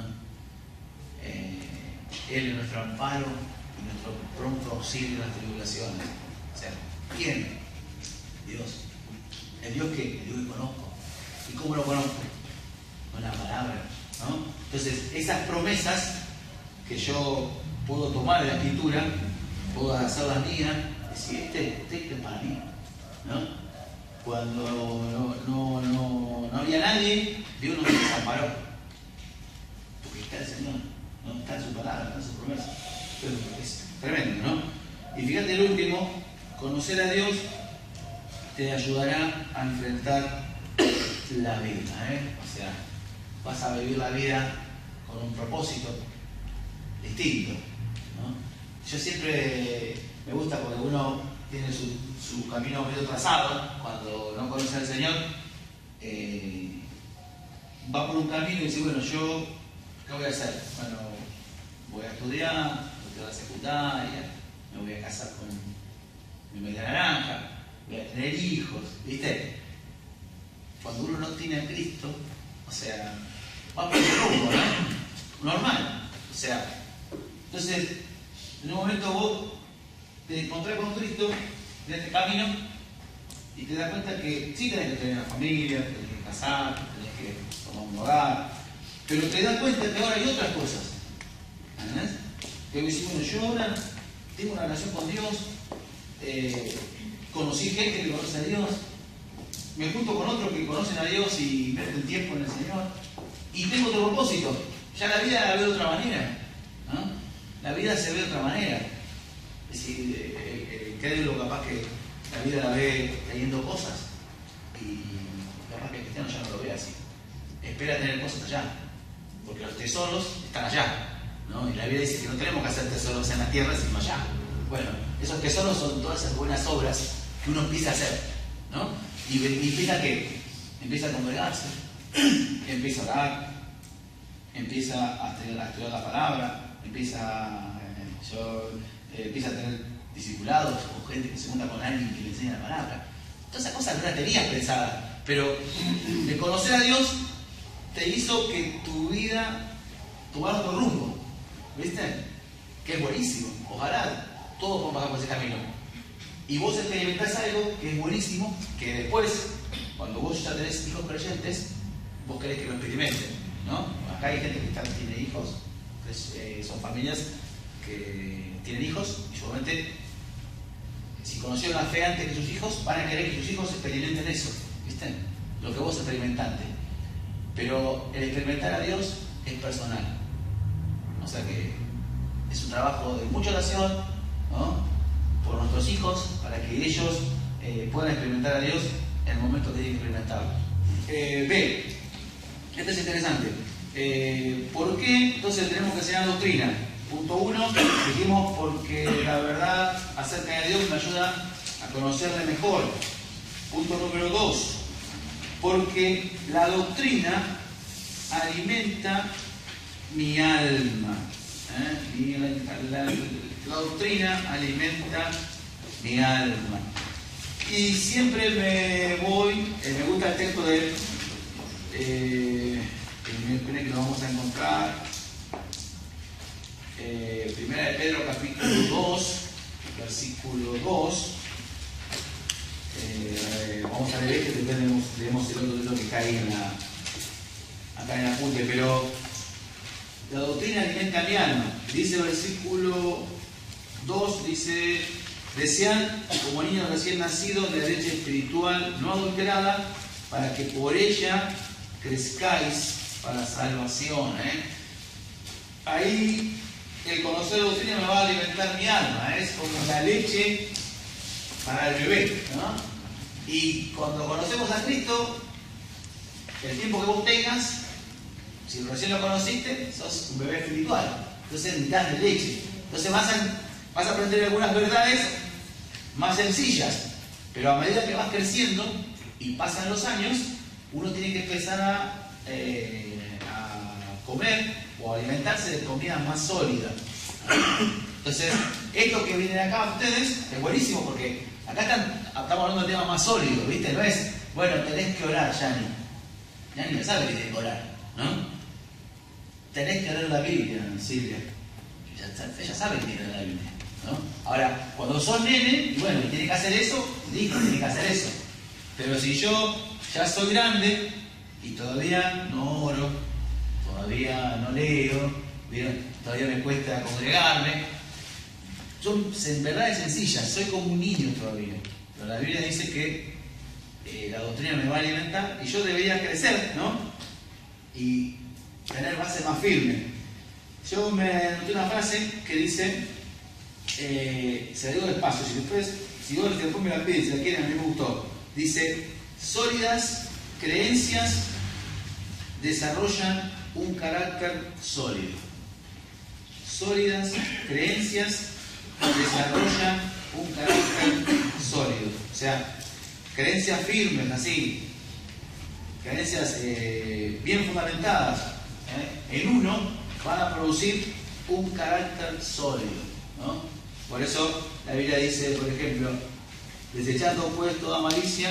Él es nuestro amparo y nuestro pronto auxilio en las tribulaciones. O sea, ¿quién? Dios. El Dios que conozco. ¿Y cómo lo conozco? Con la palabra, ¿no? Entonces, esas promesas que yo puedo tomar de la Escritura, puedo hacerlas mías, decir, este es para mí, ¿no? Cuando no había nadie, Dios nos desamparó. Porque está el Señor, ¿no? Está en su palabra, está en su promesa. Pero es tremendo, ¿no? Y fíjate el último, conocer a Dios te ayudará a enfrentar la vida, ¿eh? O sea, vas a vivir la vida con un propósito distinto, ¿no? Yo siempre me gusta porque uno tiene su camino medio trazado. Cuando no conoce al Señor, va por un camino y dice, bueno, yo, ¿qué voy a hacer? Bueno, voy a estudiar, voy a la secundaria, me voy a casar con mi media naranja, voy a tener hijos, ¿viste? Cuando uno no tiene a Cristo, o sea, va por el rumbo, ¿no? Normal. O sea, entonces, en un momento vos te encontrás con Cristo en este camino y te das cuenta que sí tenés que tener una familia, tenés que casar, tenés que tomar un hogar, pero te das cuenta que ahora hay otras cosas. ¿Entendés? Que vos decís, bueno, yo ahora tengo una relación con Dios, conocí gente que conoce a Dios, me junto con otros que conocen a Dios y invierten tiempo en el Señor, y tengo otro propósito. Ya la vida la veo de otra manera, ¿no? La vida se ve de otra manera. Es decir, el crédulo capaz que la vida la ve trayendo cosas, y capaz que el cristiano ya no lo ve así. Espera tener cosas allá, porque los tesoros están allá, ¿no? Y la Biblia dice que no tenemos que hacer tesoros en la tierra, sino allá. Bueno, esos tesoros son todas esas buenas obras que uno empieza a hacer, ¿no? Y empieza ¿qué? Empieza a congregarse, empieza a orar, empieza a estudiar la palabra, empieza a tener discipulados o gente que se junta con alguien que le enseña la palabra. Todas esas cosas no las tenías pensadas, pero de conocer a Dios te hizo que tu vida tomara otro rumbo, ¿viste? Que es buenísimo. Ojalá todos podamos pasar por ese camino. Y vos experimentás algo que es buenísimo, que después, cuando vos ya tenés hijos creyentes, vos querés que lo experimenten, ¿no? Acá hay gente que tiene hijos, son familias que tienen hijos, y seguramente, si conocieron la fe antes que sus hijos, van a querer que sus hijos experimenten eso, ¿viste? Lo que vos experimentaste. Pero el experimentar a Dios es personal. O sea que es un trabajo de mucha oración, ¿no? Por nuestros hijos, para que ellos puedan experimentar a Dios en el momento que tienen que experimentarlo. B. Esto es interesante. ¿Por qué entonces tenemos que enseñar doctrina? Punto 1, dijimos porque la verdad acerca de Dios me ayuda a conocerle mejor. Punto número 2, porque la doctrina alimenta mi alma. La doctrina alimenta mi alma. Y siempre me gusta el texto de que lo vamos a encontrar. Primera de Pedro, capítulo 2, versículo 2. Vamos a leer este, después leemos el otro texto que está ahí acá en el apunte, pero la doctrina alimenta mi alma. Dice el versículo 2, dice: desean como niños recién nacidos de la leche espiritual no adulterada, para que por ella crezcáis para salvación. Ahí el conocer la doctrina me va a alimentar mi alma, es como la leche para el bebé, ¿no? Y cuando conocemos a Cristo, el tiempo que vos tengas, si recién lo conociste, sos un bebé espiritual, entonces necesitas de leche. Entonces vas a aprender algunas verdades más sencillas, pero a medida que vas creciendo y pasan los años, uno tiene que empezar a comer o alimentarse de comida más sólida. Entonces, esto que viene acá a ustedes es buenísimo porque acá estamos hablando de temas más sólidos, ¿viste? No es, bueno, tenés que orar, Yani no sabe que tiene que orar, ¿no? Tenés que leer la Biblia, Silvia. Ella sabe que tiene que leer la Biblia, ¿no? Ahora, cuando sos nene, y bueno, tiene que hacer eso, listo, tiene que hacer eso. Pero si yo ya soy grande y todavía no oro, todavía no leo, todavía me cuesta congregarme, yo en verdad es sencilla, soy como un niño todavía. Pero la Biblia dice que la doctrina me va a alimentar y yo debería crecer, ¿no? Y tener base más firme. Yo me anoté una frase que dice, se la digo despacio, si vos después me la piden, si la quieren, a mí me gustó. Dice: sólidas creencias desarrollan un carácter sólido. Sólidas creencias desarrollan un carácter sólido. O sea, creencias firmes, así, creencias bien fundamentadas en uno, van a producir un carácter sólido, ¿no? Por eso la Biblia dice, por ejemplo, desechando pues toda malicia,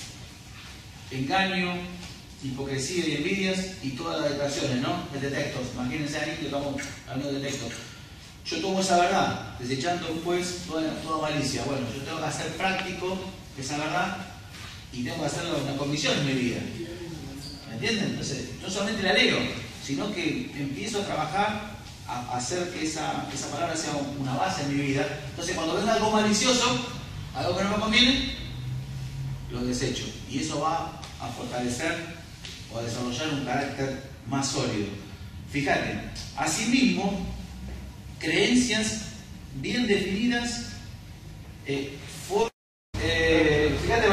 engaño, hipocresía y envidias y todas las declaraciones, ¿no? De textos. Imagínense ahí que estamos hablando de textos. Yo tomo esa verdad, desechando pues toda malicia. Bueno, yo tengo que hacer práctico esa verdad y tengo que hacerlo una convicción en mi vida. ¿Me entienden? Entonces, no solamente la leo, sino que empiezo a trabajar a hacer que esa palabra sea una base en mi vida. Entonces, cuando venga algo malicioso, algo que no me conviene, lo desecho. Y eso va a fortalecer o a desarrollar un carácter más sólido. Fíjate, asimismo, creencias bien definidas, fíjate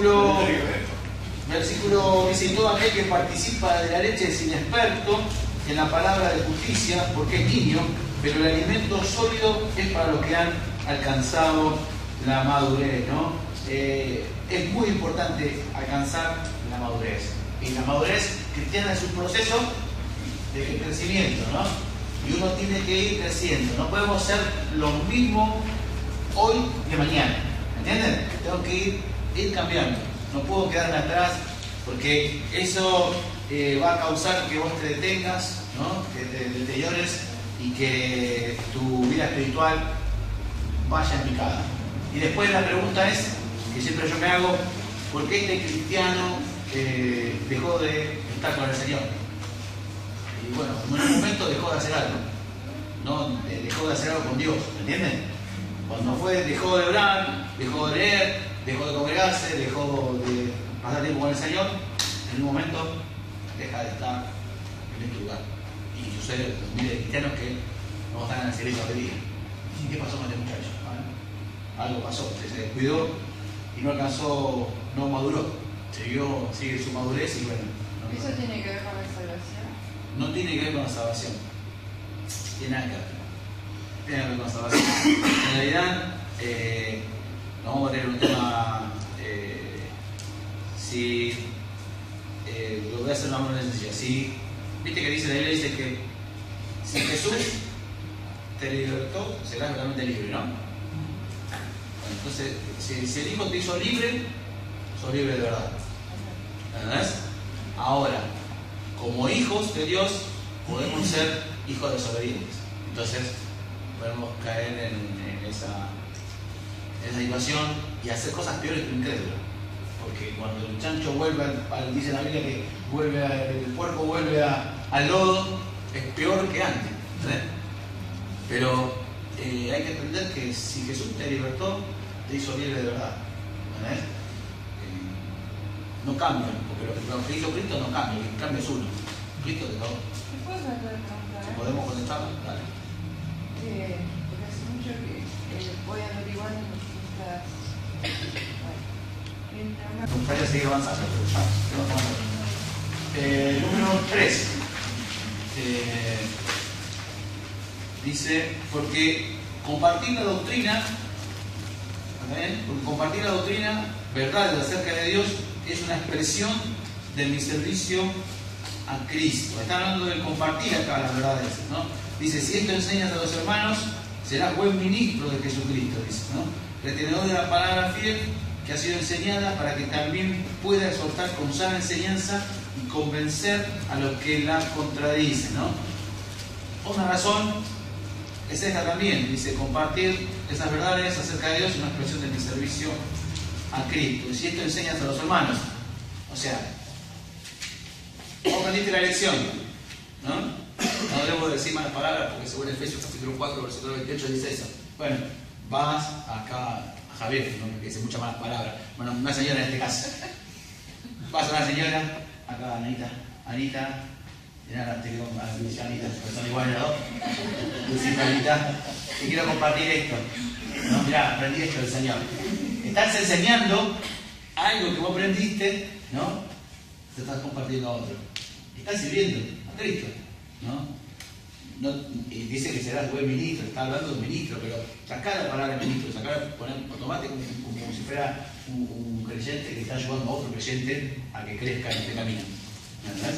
versículo dice: todo aquel que participa de la leche es inexperto en la palabra de justicia porque es niño, pero el alimento sólido es para los que han alcanzado la madurez, ¿no? Es muy importante alcanzar la madurez. Y la madurez cristiana es un proceso de crecimiento, ¿no? Y uno tiene que ir creciendo. No podemos ser lo mismo hoy que mañana. ¿Entienden? Tengo que ir cambiando. No puedo quedarme atrás Porque eso va a causar que vos te detengas, ¿no? Que te deteriores y que tu vida espiritual vaya en picada. Y después la pregunta es, que siempre yo me hago, ¿por qué este cristiano dejó de estar con el Señor? Y bueno, en un momento dejó de hacer algo, ¿no? Dejó de hacer algo con Dios, ¿me entienden? Cuando dejó de orar, dejó de leer, dejó de congregarse, dejó de pasar tiempo con el Señor, en un momento deja de estar en este lugar. Y sucede miles de cristianos que no están en el servicio de día. ¿Y qué pasó con este muchacho? Algo pasó, se descuidó y no alcanzó, no maduró. Sigue su madurez y bueno. ¿Eso tiene que ver con la salvación? No tiene que ver con la salvación. Tiene nada que ver. Tiene que ver con la salvación. En realidad, nos vamos a tener un tema. Lo voy a hacer una manera sencilla. Viste que dice la Biblia, dice que si Jesús te libertó, serás realmente libre, ¿no? Bueno, entonces, si el Hijo te hizo libre, sos libre de verdad. ¿Entendés? Ahora, como hijos de Dios, podemos ser hijos desobedientes. Entonces, podemos caer en esa situación y hacer cosas peores que un incrédulo. Porque cuando el chancho vuelve, dice la Biblia que el puerco vuelve al lodo, es peor que antes. ¿Sí? Pero hay que entender que si Jesús te libertó, te hizo libre de verdad. ¿Sí? No cambian, porque lo que hizo Cristo no cambia, el cambio es uno. Cristo de todo. ¿Te puedo hacer preguntar? ¿Podemos conectarlo? Dale. Porque hace mucho que voy averiguando en distintas. Me gustaría seguir avanzando, pero ya, número 3. Dice, porque compartir la doctrina, verdades acerca de Dios, es una expresión de mi servicio a Cristo. Está hablando del compartir acá las verdades, ¿no? Dice, si esto enseñas a los hermanos, serás buen ministro de Jesucristo, dice, ¿no? Retenedor de la palabra fiel que ha sido enseñada, para que también pueda exhortar con sana enseñanza y convencer a los que la contradicen, ¿no? Una razón es esta también, dice, compartir esas verdades acerca de Dios es una expresión de mi servicio a Cristo. Y si esto enseñas a los hermanos, o sea, ¿cómo aprendiste la lección? ¿No? No debo decir malas palabras porque según Efesios capítulo 4, versículo 28 dice eso. Bueno, vas acá a Javier, ¿no? Que dice muchas malas palabras. Bueno, una señora en este caso. Vas a una señora, acá Anita, mirá, te digo a la Anita, porque son iguales las dos. Dice Anita, te quiero compartir esto. No, mirá, aprendí esto del Señor. Estás enseñando algo que vos aprendiste, ¿no? Te estás compartiendo a otro. Estás sirviendo a Cristo, ¿no? Y dice que serás buen ministro, está hablando de un ministro, pero sacar la palabra ministro, poner automático como si fuera un creyente que está ayudando a otro creyente a que crezca en este camino. ¿Verdad?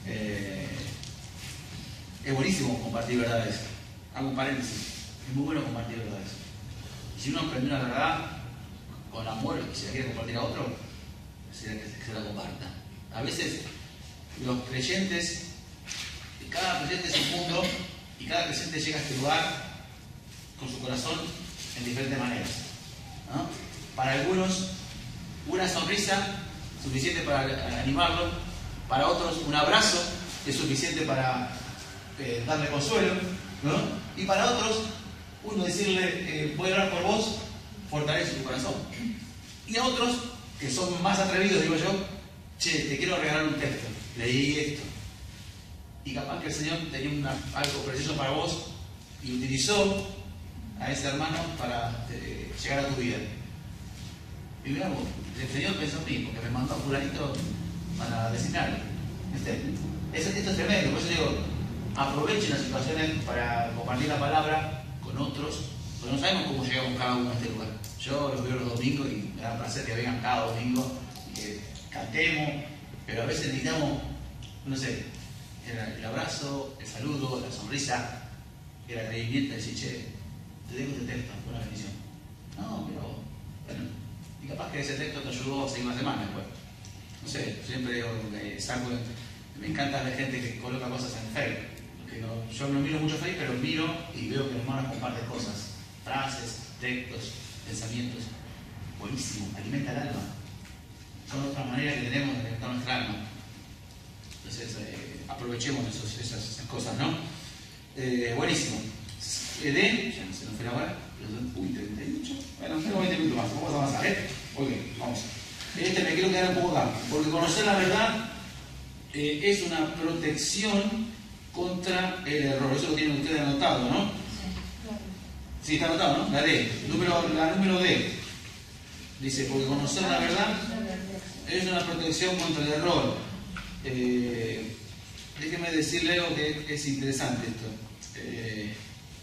Es buenísimo compartir verdades. Hago un paréntesis. Es muy bueno compartir verdades. Y si uno aprendió una verdad con amor y se la quiere compartir a otro, que se la comparta. A veces los creyentes, cada creyente es un mundo y cada creyente llega a este lugar con su corazón en diferentes maneras, ¿no? Para algunos una sonrisa suficiente para animarlo, para otros un abrazo es suficiente para darle consuelo, ¿no? Y para otros uno decirle voy a orar por vos, fortalece tu corazón. Y a otros que son más atrevidos, digo yo, che, te quiero regalar un texto, leí esto. Y capaz que el Señor tenía algo preciso para vos y utilizó a ese hermano para llegar a tu vida. Y mirá vos, el Señor pensó en mí, porque me mandó a fulanito para designarlo. Esto es tremendo, por eso digo, aprovechen las situaciones para compartir la palabra con otros, porque no sabemos cómo llegamos cada uno a este lugar. Yo los veo los domingos y me da placer que vengan cada domingo y que cantemos, pero a veces necesitamos, no sé, el abrazo, el saludo, la sonrisa, el atrevimiento de decir, che, te dejo este texto, fue una bendición. No, pero bueno, y capaz que ese texto te ayudó a seguir una semana después. no sé, siempre digo, me encanta la gente que coloca cosas en Facebook. Yo no miro mucho Facebook, pero miro y veo que los hermanos comparten cosas, frases, textos, pensamientos. Buenísimo, alimenta el alma. Son otras maneras que tenemos de alimentar nuestra alma. Entonces, aprovechemos esas cosas, ¿no? Buenísimo. Ya no se nos fue la hora. Uy, 38. Bueno, tengo 20 minutos más. Vamos a avanzar, Ok, vamos. Me quiero quedar un poco acá. Porque conocer la verdad es una protección contra el error. Eso lo tienen ustedes anotado, ¿no? Sí, está anotado, ¿no? La D. La número D. Dice, porque conocer la verdad es una protección contra el error. Déjeme decirle algo que es interesante esto.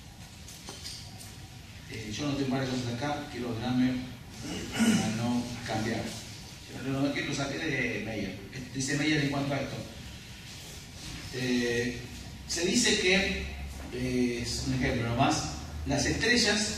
Yo no tengo varias cosas acá, quiero ordenarme a no cambiar. Aquí lo saqué de Meyer. Dice Meyer en cuanto a esto. Se dice que, es un ejemplo nomás, las estrellas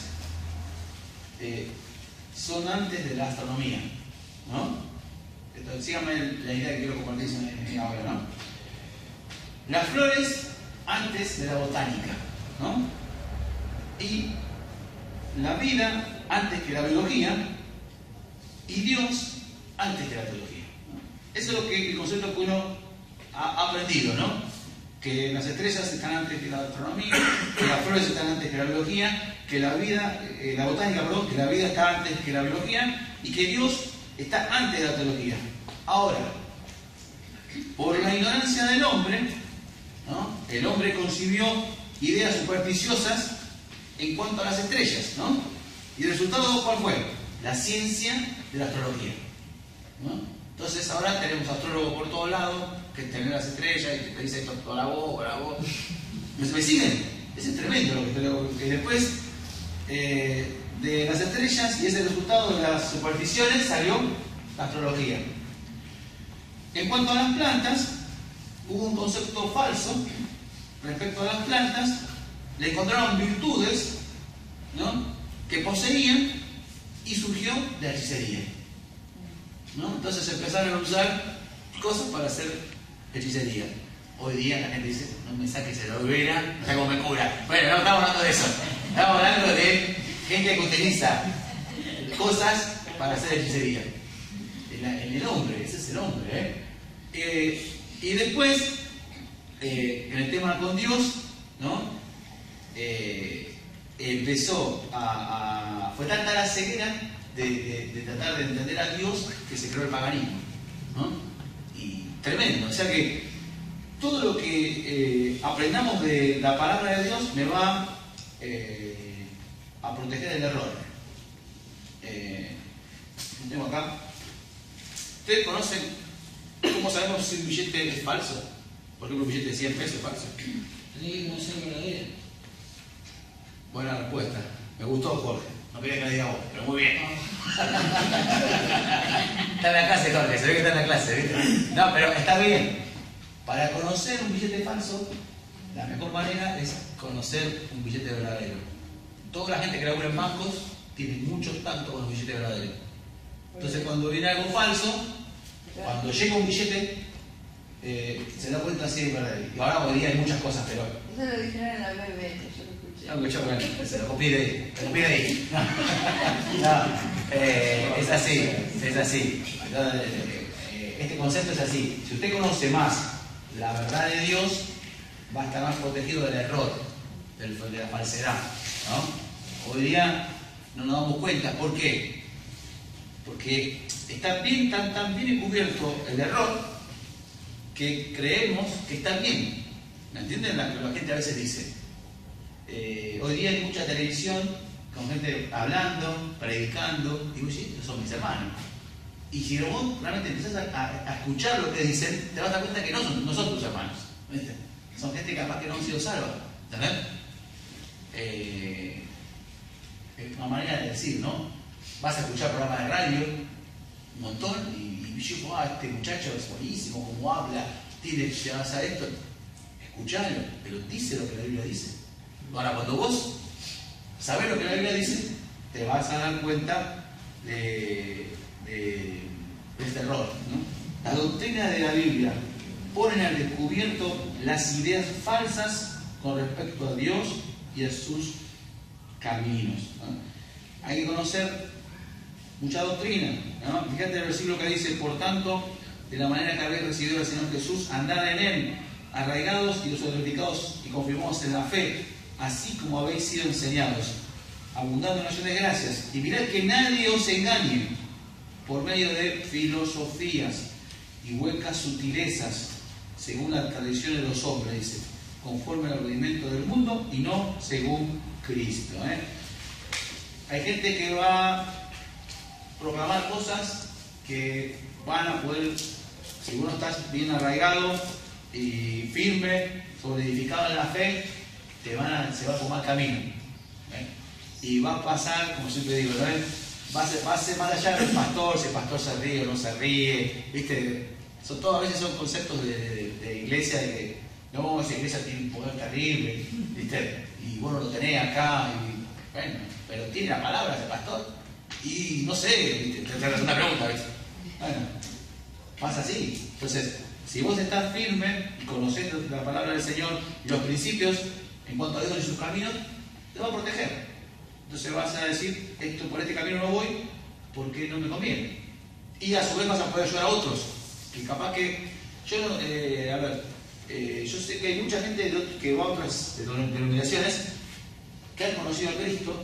son antes de la astronomía, ¿no? Entonces, síganme la idea que quiero compartir ahora, ¿no? Las flores antes de la botánica, ¿no? Y la vida antes que la biología y Dios antes que la teología, ¿no? Eso es lo que el concepto que uno ha aprendido, ¿no? Que las estrellas están antes que la astronomía, que las flores están antes que la biología, que la vida, la botánica, perdón, que la vida está antes que la biología y que Dios está antes de la teología. Ahora, por la ignorancia del hombre, ¿no? El hombre concibió ideas supersticiosas en cuanto a las estrellas, ¿no? Y el resultado, ¿cuál fue? La ciencia de la astrología, ¿no? Entonces ahora tenemos astrólogos por todos lados que tienen las estrellas y te dicen toda la voz. ¿Me siguen? Es tremendo lo que después de las estrellas y ese resultado de las supersticiones salió la astrología. En cuanto a las plantas, hubo un concepto falso respecto a las plantas. Le encontraron virtudes, ¿no?, que poseían y surgió la hechicería, ¿no? Entonces empezaron a usar cosas para hacer hechicería. Hoy día la gente dice, no me saques el hoguera, no sé cómo me cura. Bueno, no estamos hablando de eso. Estamos hablando de gente que utiliza cosas para hacer hechicería. En el hombre, ese es el hombre, y después, en el tema con Dios, ¿no? Empezó fue tanta la ceguera de tratar de entender a Dios que se creó el paganismo, ¿no? Y tremendo, o sea que todo lo que aprendamos de la palabra de Dios me va a proteger del error. Tengo acá. ¿Ustedes conocen cómo sabemos si un billete es falso? Por ejemplo, un billete de 100 pesos es falso. Tenés que conocer verdadero. Buena respuesta. Me gustó, Jorge. No quería que me diga vos, pero muy bien. Está en la clase, Jorge. Se ve que está en la clase, ¿viste? No, pero está bien. Para conocer un billete falso, la mejor manera es conocer un billete verdadero. Toda la gente que labura en bancos tiene mucho tacto con los billetes verdaderos. Entonces, cuando viene algo falso, cuando llega un billete, se da cuenta si es verdadero. Y ahora hoy día hay muchas cosas, pero... Eso lo dijeron en la BB, yo lo escuché. No, escuchó, bueno, se lo copié de ahí. No, es así, es así. Este concepto es así. Si usted conoce más la verdad de Dios, va a estar más protegido del error, de la falsedad, ¿no? Hoy día no nos damos cuenta. ¿Por qué? Porque está bien, tan bien encubierto el error que creemos que está bien. ¿Me entienden lo que la gente a veces dice? Hoy día hay mucha televisión con gente hablando, predicando, y oye, estos son mis hermanos. Y si vos realmente empezás a escuchar lo que dicen, te vas a dar cuenta que no son tus hermanos, ¿viste? Son gente capaz que no han sido salvos, ¿entendés? Es una manera de decir, ¿no? Vas a escuchar programas de radio, un montón, y yo digo, este muchacho es buenísimo, cómo habla, te vas a esto. Escuchalo, pero dice lo que la Biblia dice. Ahora, cuando vos sabés lo que la Biblia dice, te vas a dar cuenta de este error, ¿no? Las doctrinas de la Biblia ponen al descubierto las ideas falsas con respecto a Dios y a sus caminos, ¿no? Hay que conocer mucha doctrina, ¿no? Fíjate el versículo que dice: por tanto, de la manera que habéis recibido al Señor Jesús, andad en Él, arraigados y solidificados y confirmados en la fe, así como habéis sido enseñados, abundando en acción de gracias. Y mirad que nadie os engañe por medio de filosofías y huecas sutilezas, según las tradiciones de los hombres, dice, conforme al rudimento del mundo y no según Cristo, ¿eh? Hay gente que va a proclamar cosas que van a poder, si uno está bien arraigado y firme, solidificado en la fe, se va a tomar camino, ¿eh? Y va a pasar, como siempre digo, ¿no? Va a ser más allá del pastor, si el pastor se ríe o no se ríe, ¿viste? A veces son conceptos de iglesia, de que no, esa iglesia tiene un poder terrible, ¿viste? Y vos no lo tenés acá, y bueno, pero tiene la palabra ese pastor, y no sé, ¿viste? Te haces una pregunta, ¿viste? Bueno, pasa así. Entonces, si vos estás firme y conocés la palabra del Señor y los principios en cuanto a Dios y sus caminos, te va a proteger. Entonces vas a decir, por este camino no voy porque no me conviene. Y a su vez vas a poder ayudar a otros. Y capaz que, yo sé que hay mucha gente que va a otras denominaciones que han conocido a Cristo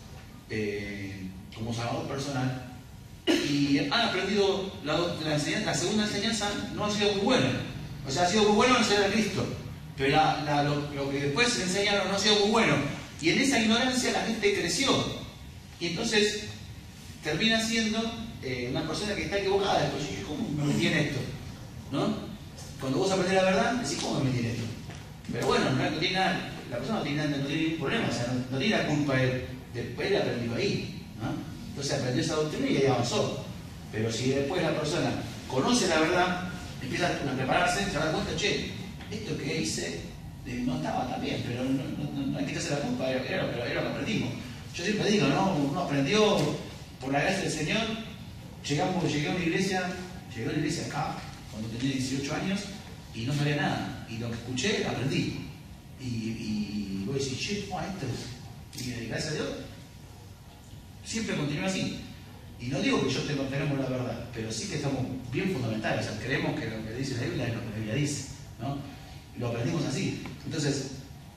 como Salvador personal y han aprendido la enseñanza. La segunda enseñanza no ha sido muy buena. O sea, ha sido muy bueno enseñar a Cristo, pero lo que después se enseñaron no ha sido muy bueno. Y en esa ignorancia la gente creció. Y entonces termina siendo una persona que está equivocada. Después, ¿cómo me metí en esto? ¿No? Cuando vos aprendés la verdad, decís, ¿cómo me metí en esto? Pero bueno, no tiene nada, la persona no tiene ningún problema, o sea, no tiene la culpa de después él aprendió ahí, ¿no? Entonces aprendió esa doctrina y ahí avanzó. Pero si después la persona conoce la verdad, empieza a prepararse, se da cuenta, che, esto que hice no estaba tan bien, pero no hay que echarse la culpa, era lo que aprendimos. Yo siempre digo, ¿no? Uno aprendió por la gracia del Señor, llegué a una iglesia acá, cuando tenía 18 años, y no sabía nada. Y lo que escuché, aprendí. Y voy a decir, che, esto, y gracias a Dios, siempre continúa así. Y no digo que yo tenemos la verdad, pero sí que estamos bien fundamentales. O sea, creemos que lo que dice la Biblia es lo que la Biblia dice, ¿no? Y lo aprendimos así. Entonces,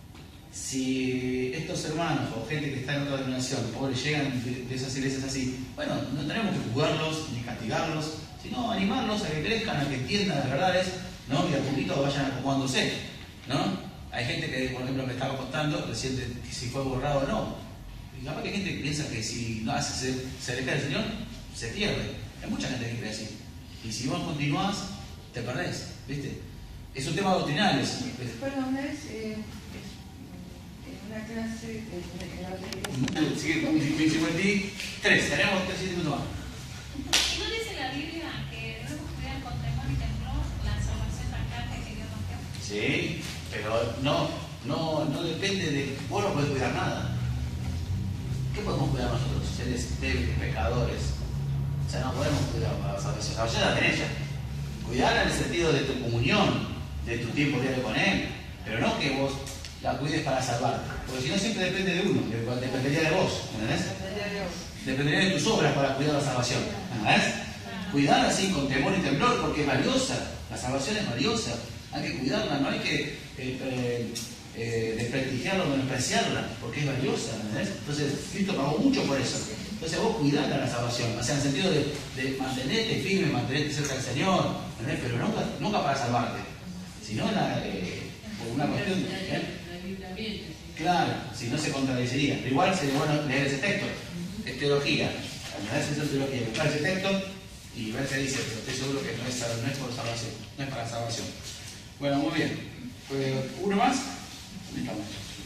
si estos hermanos o gente que está en otra denominación, pobres, llegan de esas iglesias así, bueno, no tenemos que juzgarlos ni castigarlos, sino animarlos a que crezcan, a que entiendan las verdades, ¿no? Y a poquito vayan acomodándose, ¿no? Hay gente que, por ejemplo, me estaba contando recién que si fue borrado o no. Y capaz que hay gente que piensa que si no hace se aleja del Señor, se pierde. Hay mucha gente que cree así. Y si vos continuás, te perdés, ¿viste? Es un tema doctrinal. Perdón, en una clase en la iglesia. Sí, 53, tenemos 3 minutos más. ¿No dice la Biblia que debemos cuidar con temor y temblor la salvación tan grande que Dios nos dio? Sí, pero no depende de... Vos no podés cuidar nada. ¿Qué podemos cuidar nosotros? Seres débiles, pecadores. O sea, no podemos cuidar para la salvación. La salvación la tenés ya. Cuidar en el sentido de tu comunión, de tu tiempo diario con Él, pero no que vos la cuides para salvarte. Porque si no, siempre depende de uno, dependería de vos, ¿entendés? Dependería de tus obras para cuidar la salvación, ¿entendés? Cuidar así con temor y temblor porque es valiosa, la salvación es valiosa, hay que cuidarla, no hay que desprestigiarla o menospreciarla porque es valiosa, ¿entendés? Entonces Cristo pagó mucho por eso. Entonces vos cuidás la salvación, o sea, en el sentido de mantenerte firme, mantenerte cerca del Señor, ¿entendés? Pero nunca para salvarte, sino por una cuestión de... Claro, si no se contradeciría. Pero igual sería bueno leer ese texto. Es teología. ¿Entendés? Eso es teología. Buscar ese texto y ver qué dice, pero estoy seguro que no es por salvación, no es para salvación. Bueno, muy bien. ¿Uno más? ¿Dónde estamos?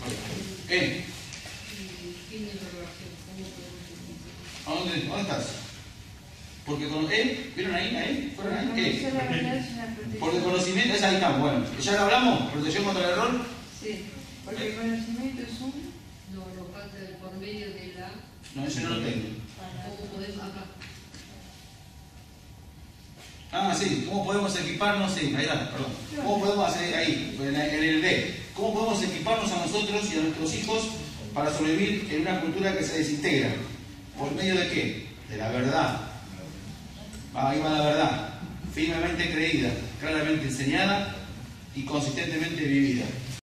¿Dónde estás? Porque con él, ¿vieron ahí? ¿Fueron ahí? Porque conocimiento, ahí estamos, bueno. ¿Ya lo hablamos? ¿Protección contra el error? Sí, porque el conocimiento es un... No, falta por medio de la... No, eso no lo tengo. ¿Cómo podemos acá? Ah, sí, ¿cómo podemos equiparnos? Sí, ahí está, perdón. ¿Cómo podemos hacer ahí, en el D? ¿Cómo podemos equiparnos a nosotros y a nuestros hijos para sobrevivir en una cultura que se desintegra? ¿Por medio de qué? De la verdad. Ahí va la verdad. Firmemente creída, claramente enseñada y consistentemente vivida.